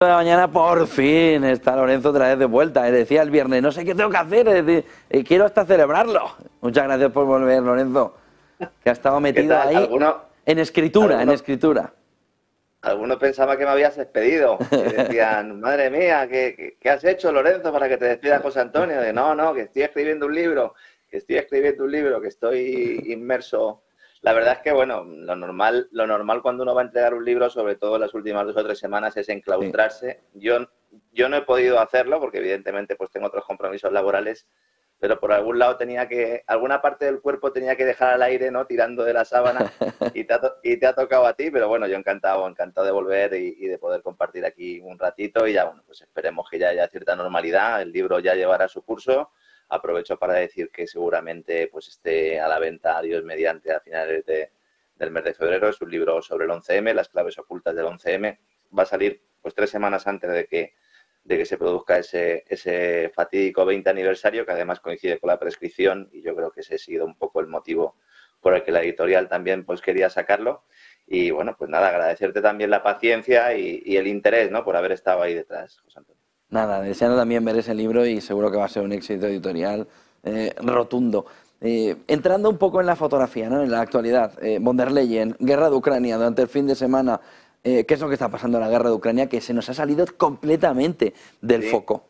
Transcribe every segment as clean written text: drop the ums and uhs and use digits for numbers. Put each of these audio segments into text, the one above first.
de la mañana, por fin está Lorenzo otra vez de vuelta. Decía el viernes, no sé qué tengo que hacer, quiero hasta celebrarlo. Muchas gracias por volver, Lorenzo, que ha estado metido ahí en escritura. Algunos pensaban que me habías despedido y decían, madre mía, ¿qué has hecho, Lorenzo, para que te despida José Antonio? De, no, que estoy escribiendo un libro, que estoy inmerso. La verdad es que, bueno, lo normal cuando uno va a entregar un libro, sobre todo en las últimas 2 o 3 semanas, es enclaustrarse. Sí. Yo no he podido hacerlo porque, evidentemente, pues tengo otros compromisos laborales, pero por algún lado alguna parte del cuerpo tenía que dejar al aire, ¿no? Tirando de la sábana y te ha tocado a ti, pero bueno, yo encantado de volver y de poder compartir aquí un ratito y ya, bueno, pues esperemos que ya haya cierta normalidad, el libro ya llevará su curso. Aprovecho para decir que seguramente pues esté a la venta, Dios mediante, a finales del mes de febrero. Es un libro sobre el 11M, las claves ocultas del 11M. Va a salir pues 3 semanas antes de que se produzca ese fatídico 20 aniversario, que además coincide con la prescripción, y yo creo que ese ha sido un poco el motivo por el que la editorial también pues quería sacarlo. Y bueno, pues nada, agradecerte también la paciencia y el interés, ¿no?, por haber estado ahí detrás, José Antonio. Nada, deseando también ver ese libro y seguro que va a ser un éxito editorial rotundo. Entrando un poco en la fotografía, ¿no?, en la actualidad, von der Leyen, guerra de Ucrania durante el fin de semana. ¿Qué es lo que está pasando en la guerra de Ucrania? Que se nos ha salido completamente del foco.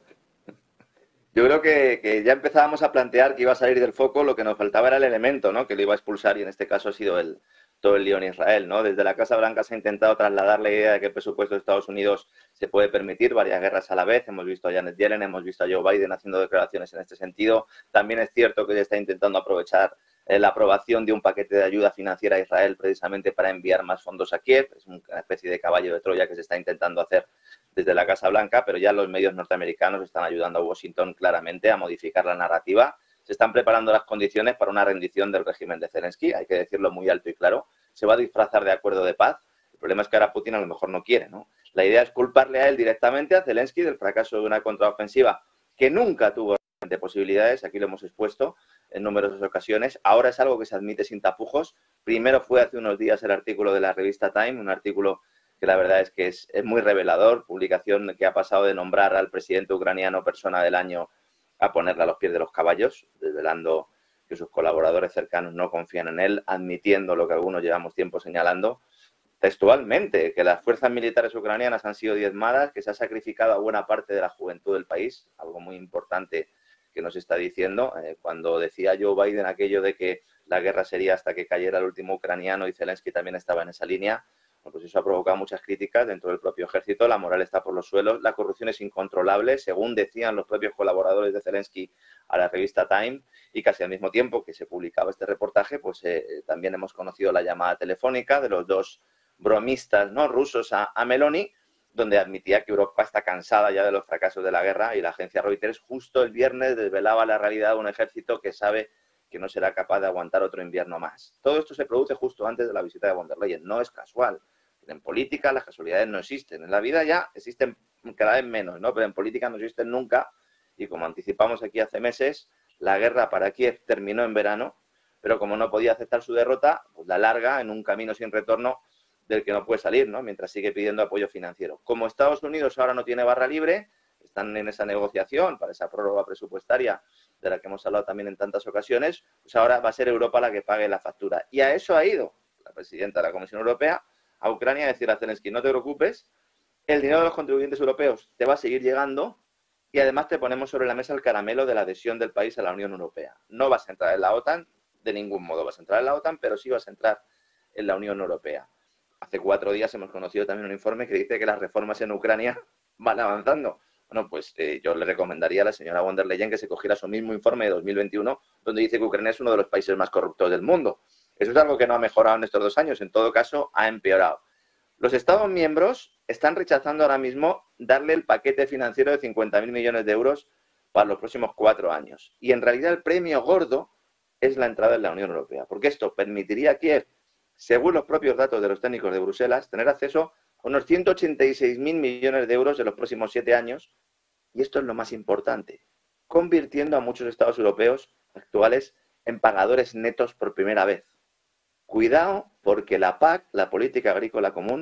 Yo creo que ya empezábamos a plantear que iba a salir del foco, lo que nos faltaba era el elemento, ¿no?, que lo iba a expulsar, y en este caso ha sido todo el lío en Israel, ¿no? Desde la Casa Blanca se ha intentado trasladar la idea de que el presupuesto de Estados Unidos se puede permitir varias guerras a la vez. Hemos visto a Janet Yellen, hemos visto a Joe Biden haciendo declaraciones en este sentido. También es cierto que se está intentando aprovechar la aprobación de un paquete de ayuda financiera a Israel precisamente para enviar más fondos a Kiev. Es una especie de caballo de Troya que se está intentando hacer desde la Casa Blanca, pero ya los medios norteamericanos están ayudando a Washington claramente a modificar la narrativa. Se están preparando las condiciones para una rendición del régimen de Zelensky, hay que decirlo muy alto y claro. Se va a disfrazar de acuerdo de paz. El problema es que ahora Putin a lo mejor no quiere, ¿no? La idea es culparle a él directamente, a Zelensky, del fracaso de una contraofensiva que nunca tuvo posibilidades. Aquí lo hemos expuesto en numerosas ocasiones. Ahora es algo que se admite sin tapujos. Primero fue hace unos días el artículo de la revista Time, un artículo que la verdad es que es muy revelador, publicación que ha pasado de nombrar al presidente ucraniano persona del año a ponerla a los pies de los caballos, desvelando que sus colaboradores cercanos no confían en él, admitiendo lo que algunos llevamos tiempo señalando, textualmente, que las fuerzas militares ucranianas han sido diezmadas, que se ha sacrificado a buena parte de la juventud del país, algo muy importante que nos está diciendo. Cuando decía Joe Biden aquello de que la guerra sería hasta que cayera el último ucraniano, y Zelensky también estaba en esa línea, pues eso ha provocado muchas críticas dentro del propio ejército. La moral está por los suelos, la corrupción es incontrolable, según decían los propios colaboradores de Zelensky a la revista Time, y casi al mismo tiempo que se publicaba este reportaje, pues también hemos conocido la llamada telefónica de los dos bromistas, ¿no?, rusos a Meloni, donde admitía que Europa está cansada ya de los fracasos de la guerra, y la agencia Reuters justo el viernes desvelaba la realidad de un ejército que sabe que no será capaz de aguantar otro invierno más. Todo esto se produce justo antes de la visita de von der Leyen. No es casual. En política las casualidades no existen. En la vida ya existen cada vez menos, ¿no?, pero en política no existen nunca. Y como anticipamos aquí hace meses, la guerra para Kiev terminó en verano, pero como no podía aceptar su derrota, pues la larga en un camino sin retorno del que no puede salir, ¿no?, mientras sigue pidiendo apoyo financiero. Como Estados Unidos ahora no tiene barra libre, están en esa negociación para esa prórroga presupuestaria de la que hemos hablado también en tantas ocasiones, pues ahora va a ser Europa la que pague la factura. Y a eso ha ido la presidenta de la Comisión Europea a Ucrania a decir a Zelensky: no te preocupes, el dinero de los contribuyentes europeos te va a seguir llegando, y además te ponemos sobre la mesa el caramelo de la adhesión del país a la Unión Europea. No vas a entrar en la OTAN, de ningún modo vas a entrar en la OTAN, pero sí vas a entrar en la Unión Europea. Hace 4 días hemos conocido también un informe que dice que las reformas en Ucrania van avanzando. Bueno, pues yo le recomendaría a la señora von der Leyen que se cogiera su mismo informe de 2021, donde dice que Ucrania es uno de los países más corruptos del mundo. Eso es algo que no ha mejorado en estos 2 años, en todo caso ha empeorado. Los Estados miembros están rechazando ahora mismo darle el paquete financiero de 50.000 millones de euros para los próximos 4 años. Y en realidad el premio gordo es la entrada en la Unión Europea, porque esto permitiría a Kiev, según los propios datos de los técnicos de Bruselas, tener acceso a unos 186.000 millones de euros en los próximos 7 años, y esto es lo más importante, convirtiendo a muchos estados europeos actuales en pagadores netos por primera vez. Cuidado, porque la PAC, la Política Agrícola Común,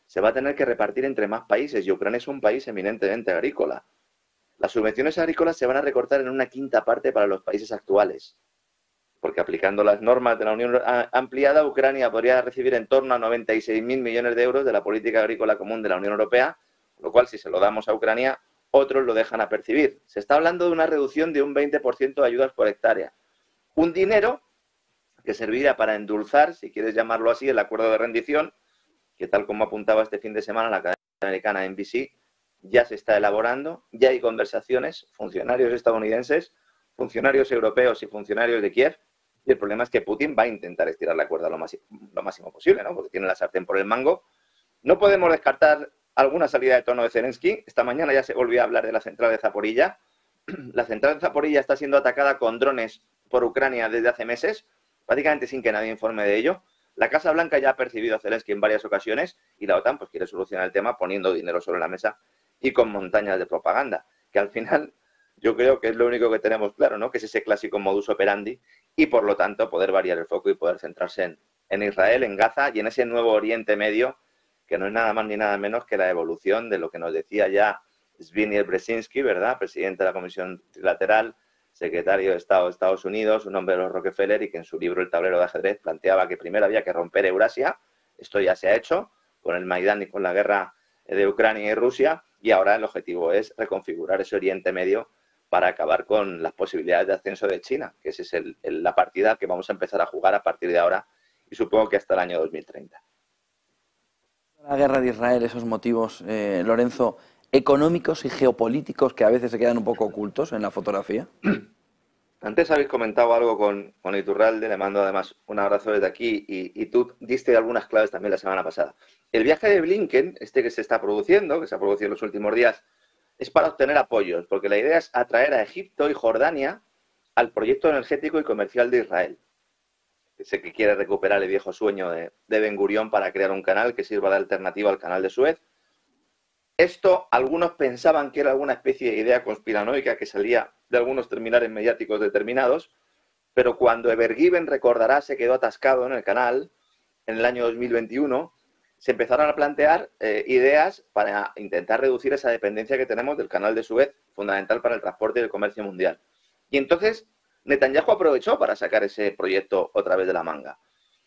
se va a tener que repartir entre más países y Ucrania es un país eminentemente agrícola. Las subvenciones agrícolas se van a recortar en una quinta parte para los países actuales, porque aplicando las normas de la Unión Ampliada, Ucrania podría recibir en torno a 96.000 millones de euros de la política agrícola común de la Unión Europea, lo cual si se lo damos a Ucrania, otros lo dejan a percibir. Se está hablando de una reducción de un 20% de ayudas por hectárea. Un dinero que serviría para endulzar, si quieres llamarlo así, el acuerdo de rendición, que tal como apuntaba este fin de semana la cadena americana NBC, ya se está elaborando, ya hay conversaciones, funcionarios estadounidenses, funcionarios europeos y funcionarios de Kiev, y el problema es que Putin va a intentar estirar la cuerda lo máximo posible, ¿no? Porque tiene la sartén por el mango. No podemos descartar alguna salida de tono de Zelensky. Esta mañana ya se volvió a hablar de la central de Zaporilla. La central de Zaporilla está siendo atacada con drones por Ucrania desde hace meses, prácticamente sin que nadie informe de ello. La Casa Blanca ya ha percibido a Zelensky en varias ocasiones y la OTAN pues quiere solucionar el tema poniendo dinero sobre la mesa y con montañas de propaganda, que al final yo creo que es lo único que tenemos claro, ¿no? Que es ese clásico modus operandi y por lo tanto poder variar el foco y poder centrarse en Israel, en Gaza y en ese nuevo Oriente Medio, que no es nada más ni nada menos que la evolución de lo que nos decía ya Zbigniew Brzezinski, ¿verdad? Presidente de la Comisión Trilateral, secretario de Estado de Estados Unidos, un hombre de los Rockefeller, y que en su libro El tablero de ajedrez planteaba que primero había que romper Eurasia, esto ya se ha hecho con el Maidán y con la guerra de Ucrania y Rusia, y ahora el objetivo es reconfigurar ese Oriente Medio para acabar con las posibilidades de ascenso de China, que esa es la partida que vamos a empezar a jugar a partir de ahora y supongo que hasta el año 2030. La guerra de Israel, esos motivos, Lorenzo, económicos y geopolíticos que a veces se quedan un poco ocultos en la fotografía. Antes habéis comentado algo con Iturralde, le mando además un abrazo desde aquí y tú diste algunas claves también la semana pasada. El viaje de Blinken, este que se está produciendo, que se ha producido en los últimos días, es para obtener apoyos, porque la idea es atraer a Egipto y Jordania al proyecto energético y comercial de Israel. Sé que quiere recuperar el viejo sueño de Ben Gurión para crear un canal que sirva de alternativa al canal de Suez. Esto algunos pensaban que era alguna especie de idea conspiranoica que salía de algunos terminales mediáticos determinados, pero cuando Evergiven, recordará, se quedó atascado en el canal en el año 2021, se empezaron a plantear ideas para intentar reducir esa dependencia que tenemos del canal de Suez, fundamental para el transporte y el comercio mundial. Y entonces Netanyahu aprovechó para sacar ese proyecto otra vez de la manga.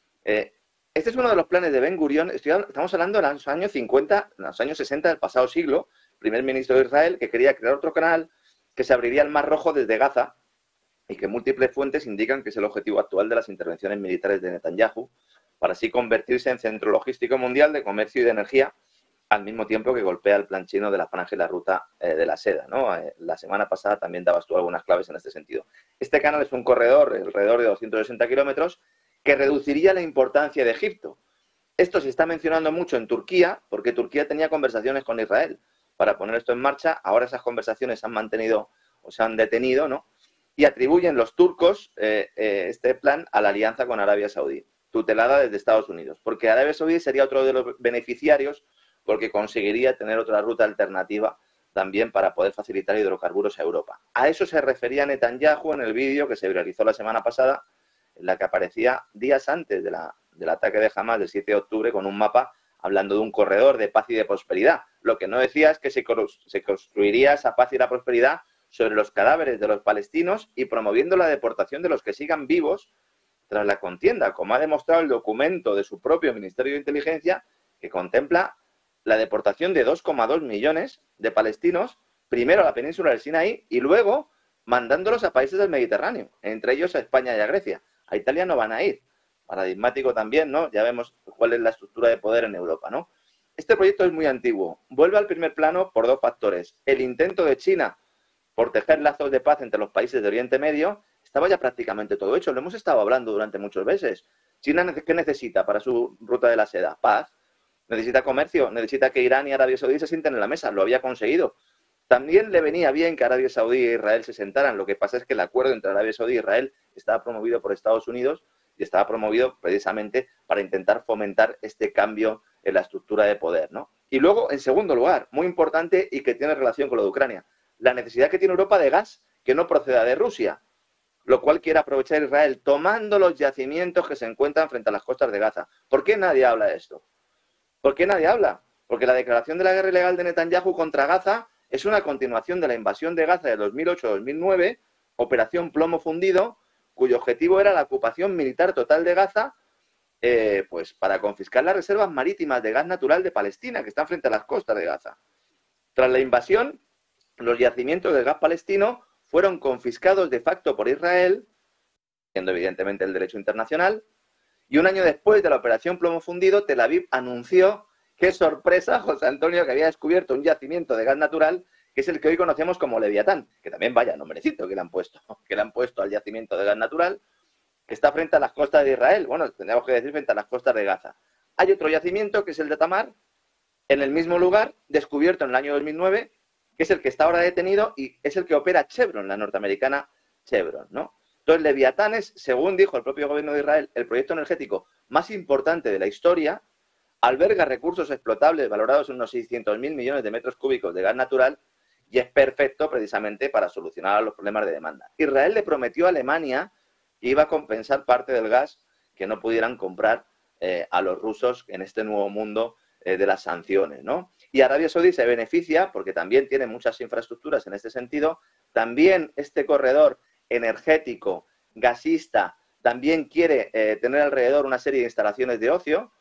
Este es uno de los planes de Ben Gurión. Estamos hablando de los años 50, los años 60 del pasado siglo, primer ministro de Israel, que quería crear otro canal que se abriría el Mar Rojo desde Gaza y que múltiples fuentes indican que es el objetivo actual de las intervenciones militares de Netanyahu, para así convertirse en centro logístico mundial de comercio y de energía, al mismo tiempo que golpea el plan chino de la franja y la ruta de la seda, ¿no? La semana pasada también dabas tú algunas claves en este sentido. Este canal es un corredor alrededor de 260 kilómetros que reduciría la importancia de Egipto. Esto se está mencionando mucho en Turquía, porque Turquía tenía conversaciones con Israel para poner esto en marcha. Ahora esas conversaciones se han mantenido o se han detenido, ¿no? Y atribuyen los turcos este plan a la alianza con Arabia Saudí, tutelada desde Estados Unidos, porque Arabia Saudí sería otro de los beneficiarios porque conseguiría tener otra ruta alternativa también para poder facilitar hidrocarburos a Europa. A eso se refería Netanyahu en el vídeo que se viralizó la semana pasada, en la que aparecía días antes del ataque de Hamas del 7 de octubre con un mapa hablando de un corredor de paz y de prosperidad. Lo que no decía es que se construiría esa paz y la prosperidad sobre los cadáveres de los palestinos y promoviendo la deportación de los que sigan vivos tras la contienda, como ha demostrado el documento de su propio Ministerio de Inteligencia, que contempla la deportación de 2,2 millones de palestinos, primero a la península del Sinaí y luego mandándolos a países del Mediterráneo, entre ellos a España y a Grecia. A Italia no van a ir. Paradigmático también, ¿no? Ya vemos cuál es la estructura de poder en Europa, ¿no? Este proyecto es muy antiguo. Vuelve al primer plano por dos factores. El intento de China por tejer lazos de paz entre los países de Oriente Medio estaba ya prácticamente todo hecho. Lo hemos estado hablando durante muchos meses. China, ¿qué necesita para su ruta de la seda? Paz. Necesita comercio. Necesita que Irán y Arabia Saudí se sienten en la mesa. Lo había conseguido. También le venía bien que Arabia Saudí e Israel se sentaran. Lo que pasa es que el acuerdo entre Arabia Saudí e Israel estaba promovido por Estados Unidos y estaba promovido precisamente para intentar fomentar este cambio en la estructura de poder, ¿no? Y luego, en segundo lugar, muy importante y que tiene relación con lo de Ucrania, la necesidad que tiene Europa de gas que no proceda de Rusia, lo cual quiere aprovechar Israel tomando los yacimientos que se encuentran frente a las costas de Gaza. ¿Por qué nadie habla de esto? ¿Por qué nadie habla? Porque la declaración de la guerra ilegal de Netanyahu contra Gaza es una continuación de la invasión de Gaza de 2008-2009, Operación Plomo Fundido, cuyo objetivo era la ocupación militar total de Gaza, pues para confiscar las reservas marítimas de gas natural de Palestina, que están frente a las costas de Gaza. Tras la invasión, los yacimientos del gas palestino fueron confiscados de facto por Israel, siendo evidentemente el derecho internacional, y un año después de la operación Plomo Fundido, Tel Aviv anunció, qué sorpresa, José Antonio, que había descubierto un yacimiento de gas natural, que es el que hoy conocemos como Leviatán, que también vaya nombrecito que le han puesto al yacimiento de gas natural, que está frente a las costas de Israel. Bueno, tendríamos que decir frente a las costas de Gaza. Hay otro yacimiento, que es el de Tamar, en el mismo lugar, descubierto en el año 2009, que es el que está ahora detenido y es el que opera Chevron, la norteamericana Chevron, ¿no? Entonces, Leviatán es, según dijo el propio gobierno de Israel, el proyecto energético más importante de la historia, alberga recursos explotables valorados en unos 600.000 millones de metros cúbicos de gas natural y es perfecto precisamente para solucionar los problemas de demanda. Israel le prometió a Alemania que iba a compensar parte del gas que no pudieran comprar a los rusos en este nuevo mundo de las sanciones, ¿no? Y Arabia Saudí se beneficia porque también tiene muchas infraestructuras en este sentido. También este corredor energético, gasista, también quiere tener alrededor una serie de instalaciones de ocio,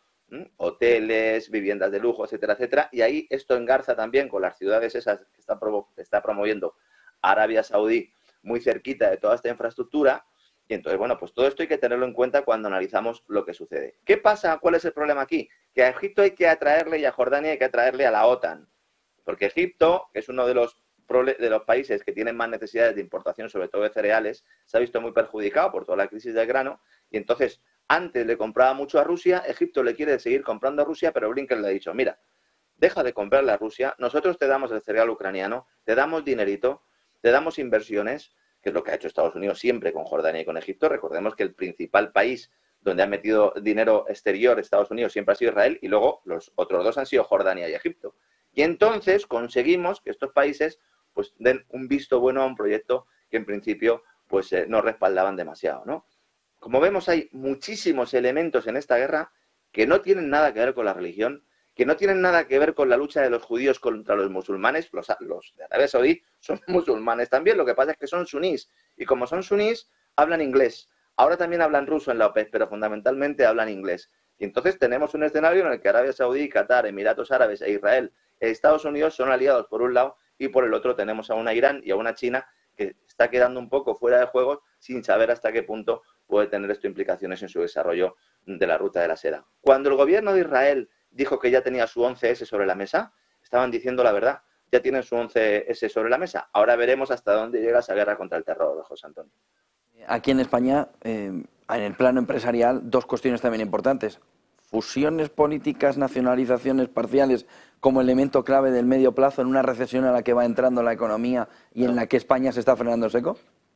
hoteles, viviendas de lujo, etcétera, etcétera. Y ahí esto engarza también con las ciudades esas que está promoviendo Arabia Saudí muy cerquita de toda esta infraestructura. Y entonces, bueno, pues todo esto hay que tenerlo en cuenta cuando analizamos lo que sucede. ¿Qué pasa? ¿Cuál es el problema aquí? Que a Egipto hay que atraerle y a Jordania hay que atraerle a la OTAN. Porque Egipto, que es uno de los países que tienen más necesidades de importación, sobre todo de cereales, se ha visto muy perjudicado por toda la crisis del grano. Y entonces, antes le compraba mucho a Rusia, Egipto le quiere seguir comprando a Rusia, pero Blinken le ha dicho, mira, deja de comprarle a Rusia, nosotros te damos el cereal ucraniano, te damos dinerito, te damos inversiones, que es lo que ha hecho Estados Unidos siempre con Jordania y con Egipto. Recordemos que el principal país donde ha metido dinero exterior Estados Unidos siempre ha sido Israel y luego los otros dos han sido Jordania y Egipto. Y entonces conseguimos que estos países pues den un visto bueno a un proyecto que en principio pues no respaldaban demasiado, ¿no? Como vemos, hay muchísimos elementos en esta guerra que no tienen nada que ver con la religión, que no tienen nada que ver con la lucha de los judíos contra los musulmanes. Los de Arabia Saudí son musulmanes también, lo que pasa es que son sunís. Y como son sunís, hablan inglés. Ahora también hablan ruso en la OPEC, pero fundamentalmente hablan inglés. Y entonces tenemos un escenario en el que Arabia Saudí, Qatar, Emiratos Árabes e Israel Estados Unidos son aliados por un lado y por el otro tenemos a una Irán y a una China que está quedando un poco fuera de juego sin saber hasta qué punto puede tener esto implicaciones en su desarrollo de la ruta de la seda. Cuando el gobierno de Israel dijo que ya tenía su 11S sobre la mesa, estaban diciendo la verdad, ya tienen su 11S sobre la mesa. Ahora veremos hasta dónde llega esa guerra contra el terror, José Antonio. Aquí en España, en el plano empresarial, dos cuestiones también importantes. Fusiones políticas, nacionalizaciones parciales como elemento clave del medio plazo en una recesión a la que va entrando la economía y en la que España se está frenando seco.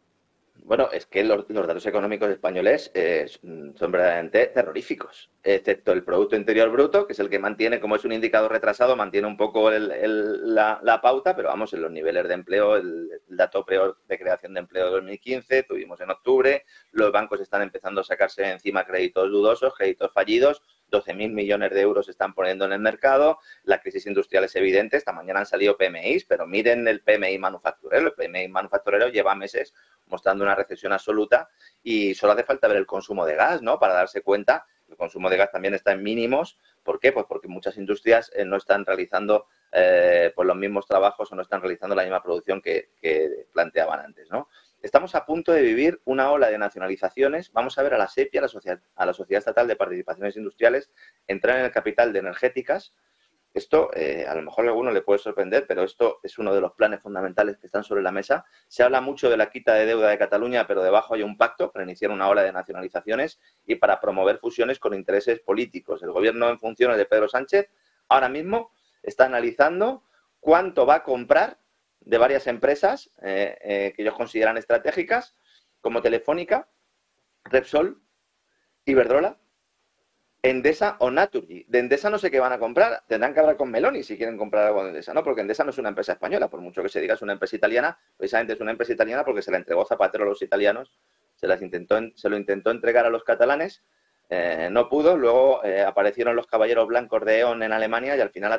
Bueno, es que los datos económicos españoles son verdaderamente terroríficos, excepto el Producto Interior Bruto, que es el que mantiene, como es un indicador retrasado, mantiene un poco la pauta, pero vamos, en los niveles de empleo, el dato peor de creación de empleo de 2015, tuvimos en octubre, los bancos están empezando a sacarse encima créditos dudosos, créditos fallidos, 12.000 millones de euros se están poniendo en el mercado, la crisis industrial es evidente, esta mañana han salido PMIs, pero miren el PMI manufacturero, el PMI manufacturero lleva meses mostrando una recesión absoluta y solo hace falta ver el consumo de gas, ¿no? Para darse cuenta, el consumo de gas también está en mínimos. ¿Por qué? Pues porque muchas industrias no están realizando pues los mismos trabajos o no están realizando la misma producción que planteaban antes, ¿no? Estamos a punto de vivir una ola de nacionalizaciones. Vamos a ver a la SEPI, a la Sociedad Estatal de Participaciones Industriales, entrar en el capital de energéticas. Esto a lo mejor a alguno le puede sorprender, pero esto es uno de los planes fundamentales que están sobre la mesa. Se habla mucho de la quita de deuda de Cataluña, pero debajo hay un pacto para iniciar una ola de nacionalizaciones y para promover fusiones con intereses políticos. El gobierno en funciones de Pedro Sánchez ahora mismo está analizando cuánto va a comprar de varias empresas que ellos consideran estratégicas, como Telefónica, Repsol, Iberdrola, Endesa o Naturgy. De Endesa no sé qué van a comprar, tendrán que hablar con Meloni si quieren comprar algo de Endesa, ¿no? Porque Endesa no es una empresa española, por mucho que se diga es una empresa italiana, precisamente es una empresa italiana porque se la entregó Zapatero a los italianos, se lo intentó entregar a los catalanes, no pudo, luego aparecieron los caballeros blancos de E.ON en Alemania y al final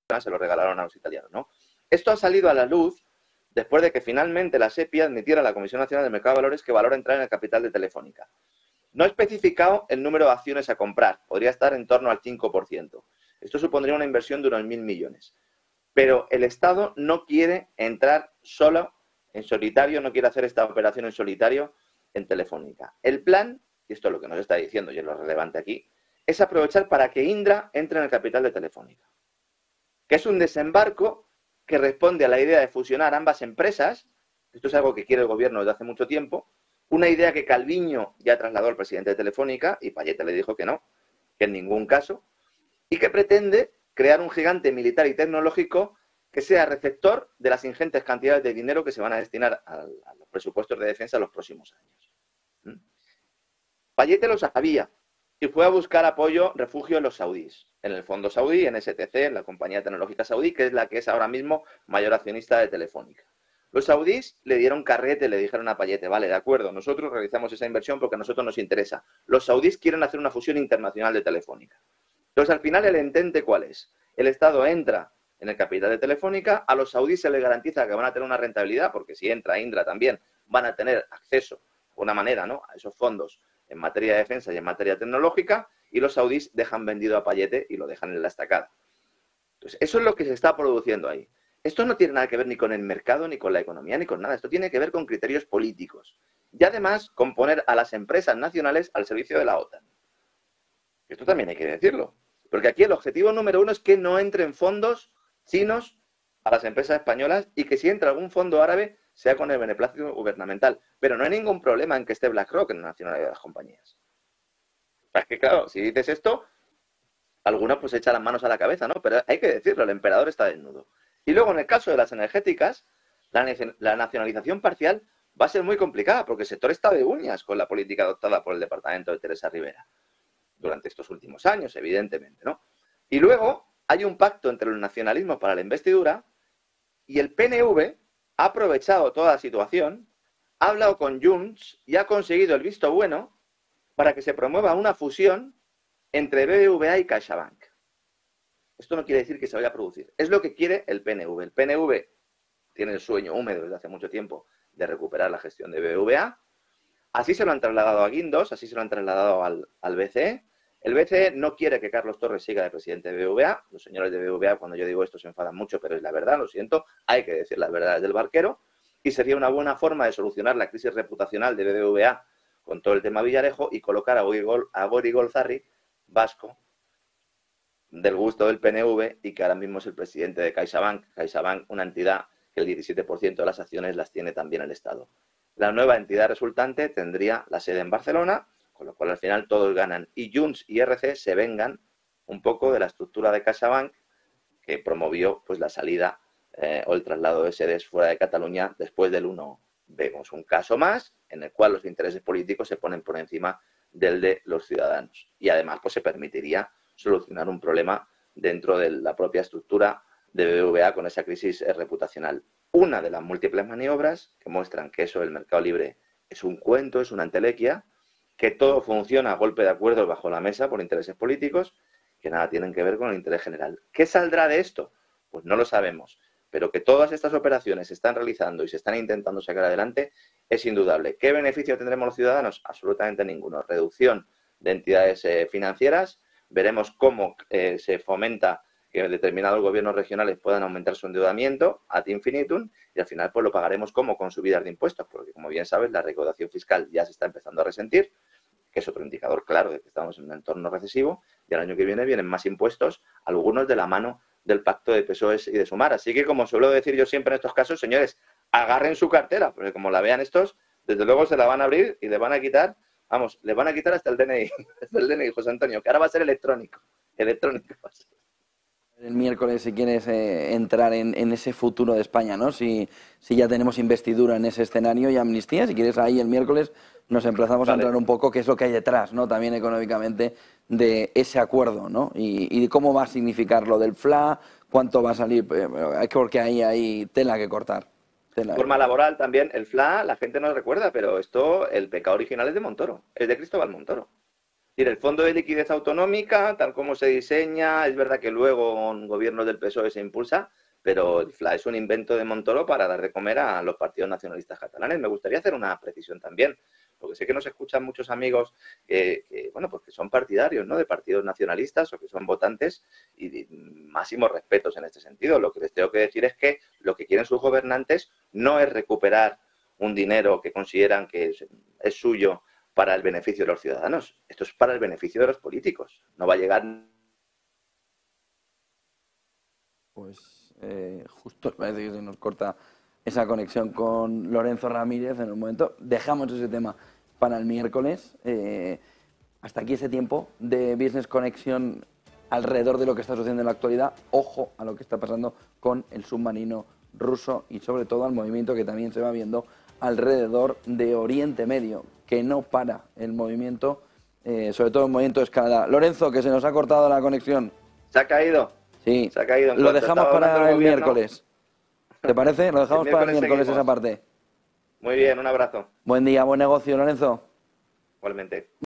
se lo regalaron a los italianos, ¿no? Esto ha salido a la luz después de que finalmente la SEPI admitiera a la Comisión Nacional del Mercado de Valores que valora entrar en el capital de Telefónica. No ha especificado el número de acciones a comprar, podría estar en torno al 5%. Esto supondría una inversión de unos 1.000 millones. Pero el Estado no quiere entrar solo, en solitario, no quiere hacer esta operación en solitario en Telefónica. El plan, y esto es lo que nos está diciendo y es lo relevante aquí, es aprovechar para que Indra entre en el capital de Telefónica, que es un desembarco que responde a la idea de fusionar ambas empresas. Esto es algo que quiere el gobierno desde hace mucho tiempo, una idea que Calviño ya trasladó al presidente de Telefónica y Payete le dijo que no, que en ningún caso, y que pretende crear un gigante militar y tecnológico que sea receptor de las ingentes cantidades de dinero que se van a destinar a los presupuestos de defensa en los próximos años. Payete lo sabía y fue a buscar apoyo, refugio en los saudíes, en el fondo saudí, en STC, en la compañía tecnológica saudí, que es la que es ahora mismo mayor accionista de Telefónica. Los saudíes le dieron carrete, le dijeron a Payete, vale, de acuerdo, nosotros realizamos esa inversión porque a nosotros nos interesa. Los saudíes quieren hacer una fusión internacional de Telefónica. Entonces, al final, el entente, ¿cuál es? El Estado entra en el capital de Telefónica, a los saudíes se les garantiza que van a tener una rentabilidad, porque si entra Indra también van a tener acceso, de una manera, ¿no?, a esos fondos en materia de defensa y en materia tecnológica, y los saudíes dejan vendido a Payete y lo dejan en la estacada. Entonces, eso es lo que se está produciendo ahí. Esto no tiene nada que ver ni con el mercado, ni con la economía, ni con nada. Esto tiene que ver con criterios políticos. Y además, con poner a las empresas nacionales al servicio de la OTAN. Esto también hay que decirlo. Porque aquí el objetivo número uno es que no entren fondos chinos a las empresas españolas y que si entra algún fondo árabe sea con el beneplácito gubernamental. Pero no hay ningún problema en que esté BlackRock en la nacionalidad de las compañías. Es que claro, si dices esto, algunos pues echan las manos a la cabeza, ¿no? Pero hay que decirlo, el emperador está desnudo. Y luego, en el caso de las energéticas, la nacionalización parcial va a ser muy complicada porque el sector está de uñas con la política adoptada por el departamento de Teresa Rivera durante estos últimos años, evidentemente, ¿no? Y luego hay un pacto entre los nacionalismos para la investidura y el PNV ha aprovechado toda la situación, ha hablado con Junts y ha conseguido el visto bueno para que se promueva una fusión entre BBVA y CaixaBank. Esto no quiere decir que se vaya a producir. Es lo que quiere el PNV. El PNV tiene el sueño húmedo desde hace mucho tiempo de recuperar la gestión de BBVA. Así se lo han trasladado a Guindos, así se lo han trasladado al BCE. El BCE no quiere que Carlos Torres siga de presidente de BBVA. Los señores de BBVA, cuando yo digo esto, se enfadan mucho, pero es la verdad, lo siento. Hay que decir las verdades del barquero. Y sería una buena forma de solucionar la crisis reputacional de BBVA con todo el tema Villarejo y colocar a Gori Golzarri, vasco, del gusto del PNV y que ahora mismo es el presidente de CaixaBank. CaixaBank, una entidad que el 17% de las acciones las tiene también el Estado. La nueva entidad resultante tendría la sede en Barcelona, con lo cual al final todos ganan. Y Junts y RC se vengan un poco de la estructura de CaixaBank que promovió pues la salida o el traslado de sedes fuera de Cataluña después del 1. Vemos un caso más en el cual los intereses políticos se ponen por encima del de los ciudadanos. Y además pues se permitiría solucionar un problema dentro de la propia estructura de BBVA con esa crisis reputacional. Una de las múltiples maniobras que muestran que eso del mercado libre es un cuento, es una entelequia, que todo funciona a golpe de acuerdos bajo la mesa por intereses políticos que nada tienen que ver con el interés general. ¿Qué saldrá de esto? Pues no lo sabemos, pero que todas estas operaciones se están realizando y se están intentando sacar adelante es indudable. ¿Qué beneficio tendremos los ciudadanos? Absolutamente ninguno. Reducción de entidades financieras. Veremos cómo se fomenta que determinados gobiernos regionales puedan aumentar su endeudamiento ad infinitum y al final pues lo pagaremos como con subidas de impuestos, porque como bien sabes la recaudación fiscal ya se está empezando a resentir, que es otro indicador claro de que estamos en un entorno recesivo y el año que viene vienen más impuestos, algunos de la mano del pacto de PSOE y de Sumar. Así que como suelo decir yo siempre en estos casos, señores, agarren su cartera, porque como la vean estos, desde luego se la van a abrir y le van a quitar, vamos, le van a quitar hasta el DNI, hasta el DNI, José Antonio, que ahora va a ser electrónico. Electrónico va a ser. El miércoles, si quieres entrar en ese futuro de España, ¿no? Si ya tenemos investidura en ese escenario y amnistía, si quieres ahí el miércoles nos emplazamos a entrar un poco qué es lo que hay detrás, ¿no? También económicamente de ese acuerdo, ¿no? Y cómo va a significar lo del FLA, cuánto va a salir, porque ahí hay tela que cortar. Forma laboral también, el FLA, la gente no lo recuerda, pero esto, el pecado original es de Montoro, es de Cristóbal Montoro. decir, el Fondo de Liquidez Autonómica, tal como se diseña, es verdad que luego en gobiernos del PSOE se impulsa, pero el FLA es un invento de Montoro para dar de comer a los partidos nacionalistas catalanes. Me gustaría hacer una precisión también, porque sé que nos escuchan muchos amigos bueno, pues que son partidarios, ¿no?, de partidos nacionalistas o que son votantes, y máximos respetos en este sentido. Lo que les tengo que decir es que lo que quieren sus gobernantes no es recuperar un dinero que consideran que es suyo para el beneficio de los ciudadanos. Esto es para el beneficio de los políticos. No va a llegar... Pues justo parece que se nos corta esa conexión con Lorenzo Ramírez en un momento. Dejamos ese tema para el miércoles. Hasta aquí ese tiempo de Business Connection alrededor de lo que está sucediendo en la actualidad. Ojo a lo que está pasando con el submarino ruso y sobre todo al movimiento que también se va viendo alrededor de Oriente Medio, que no para el movimiento, sobre todo el movimiento de escalada. Lorenzo, que se nos ha cortado la conexión. ¿Se ha caído? Sí, Se ha caído. lo dejamos para el miércoles. ¿Te parece? Lo dejamos para el miércoles seguimos. esa parte. Muy bien, un abrazo. Buen día, buen negocio, Lorenzo. Igualmente.